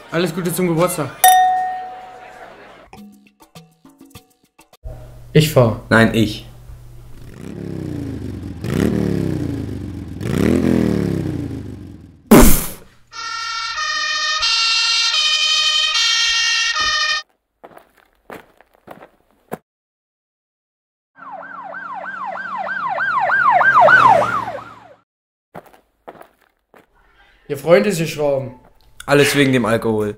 Alles Gute zum Geburtstag. Ich fahr. Nein, ich. Ihr Freund ist geschrauben. Alles wegen dem Alkohol.